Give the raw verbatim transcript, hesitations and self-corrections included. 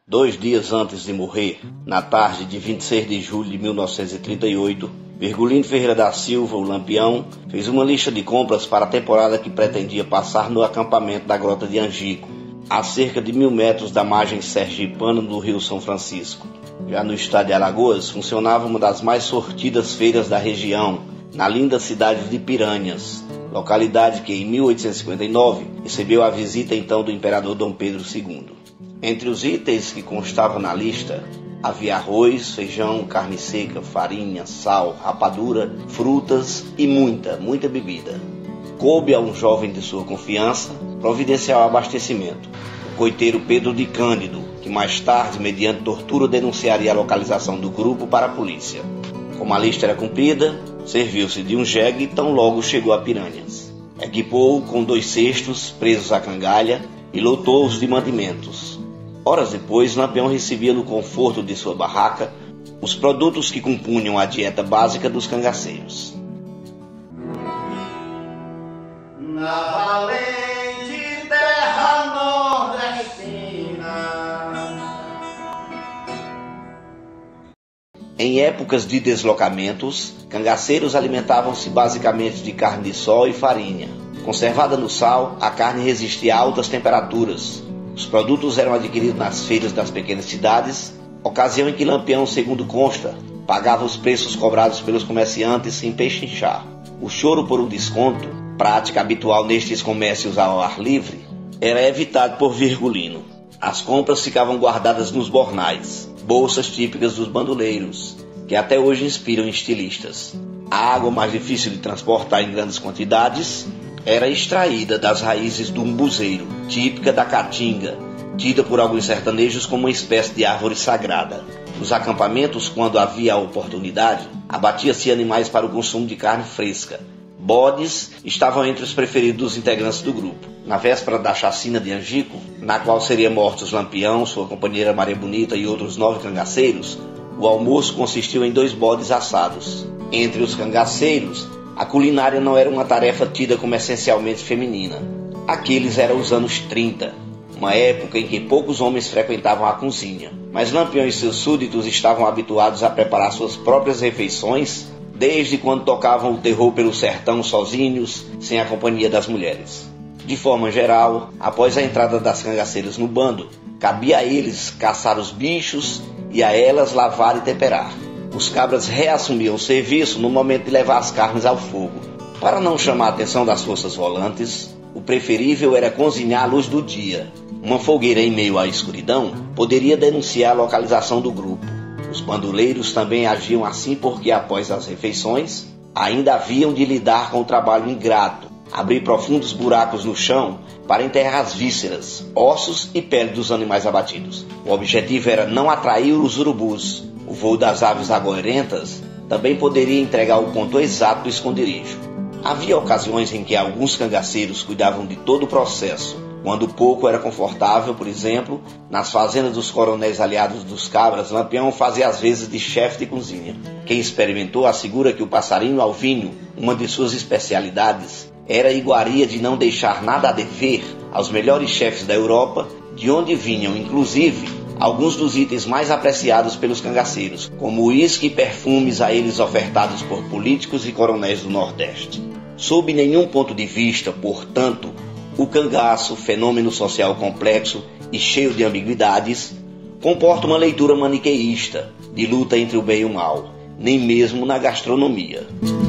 Dois dias antes de morrer, na tarde de vinte e seis de julho de mil novecentos e trinta e oito, Virgulino Ferreira da Silva, o Lampião, fez uma lista de compras para a temporada que pretendia passar no acampamento da Grota de Angico, a cerca de mil metros da margem sergipana do Rio São Francisco. Já no estado de Alagoas, funcionava uma das mais sortidas feiras da região, na linda cidade de Piranhas, localidade que em mil oitocentos e cinquenta e nove recebeu a visita então do imperador Dom Pedro segundo. Entre os itens que constavam na lista, havia arroz, feijão, carne seca, farinha, sal, rapadura, frutas e muita, muita bebida. Coube a um jovem de sua confiança providenciar o abastecimento, o coiteiro Pedro de Cândido, que mais tarde, mediante tortura, denunciaria a localização do grupo para a polícia. Como a lista era cumprida, serviu-se de um jegue e tão logo chegou a Piranhas. Equipou-o com dois cestos presos à cangalha e lotou-os de mantimentos. Horas depois, Lampião recebia no conforto de sua barraca os produtos que compunham a dieta básica dos cangaceiros. Na valente terra nordestina. Em épocas de deslocamentos, cangaceiros alimentavam-se basicamente de carne de sol e farinha. Conservada no sal, a carne resistia a altas temperaturas. Os produtos eram adquiridos nas feiras das pequenas cidades, ocasião em que Lampião, segundo consta, pagava os preços cobrados pelos comerciantes sem pechinchar. O choro por um desconto, prática habitual nestes comércios ao ar livre, era evitado por Virgulino. As compras ficavam guardadas nos bornais, bolsas típicas dos bandoleiros, que até hoje inspiram estilistas. A água mais difícil de transportar em grandes quantidades era extraída das raízes do umbuzeiro, típica da caatinga, tida por alguns sertanejos como uma espécie de árvore sagrada. Nos acampamentos, quando havia a oportunidade, abatia-se animais para o consumo de carne fresca. Bodes estavam entre os preferidos dos integrantes do grupo. Na véspera da chacina de Angico, na qual seriam mortos Lampião, sua companheira Maria Bonita e outros nove cangaceiros, o almoço consistiu em dois bodes assados. Entre os cangaceiros, a culinária não era uma tarefa tida como essencialmente feminina. Aqueles eram os anos trinta, uma época em que poucos homens frequentavam a cozinha. Mas Lampião e seus súditos estavam habituados a preparar suas próprias refeições desde quando tocavam o terror pelo sertão sozinhos, sem a companhia das mulheres. De forma geral, após a entrada das cangaceiras no bando, cabia a eles caçar os bichos e a elas lavar e temperar. Os cabras reassumiam o serviço no momento de levar as carnes ao fogo. Para não chamar a atenção das forças volantes, o preferível era cozinhar à luz do dia. Uma fogueira em meio à escuridão poderia denunciar a localização do grupo. Os bandoleiros também agiam assim porque, após as refeições, ainda haviam de lidar com o trabalho ingrato, abrir profundos buracos no chão para enterrar as vísceras, ossos e pele dos animais abatidos. O objetivo era não atrair os urubus. O voo das aves agorentas também poderia entregar o ponto exato do esconderijo. Havia ocasiões em que alguns cangaceiros cuidavam de todo o processo. Quando pouco era confortável, por exemplo, nas fazendas dos coronéis aliados dos cabras, Lampião fazia às vezes de chefe de cozinha. Quem experimentou assegura que o passarinho alvinho, uma de suas especialidades, era a iguaria de não deixar nada a dever aos melhores chefes da Europa, de onde vinham, inclusive, alguns dos itens mais apreciados pelos cangaceiros, como uísque e perfumes a eles ofertados por políticos e coronéis do Nordeste. Sob nenhum ponto de vista, portanto, o cangaço, fenômeno social complexo e cheio de ambiguidades, comporta uma leitura maniqueísta, de luta entre o bem e o mal, nem mesmo na gastronomia.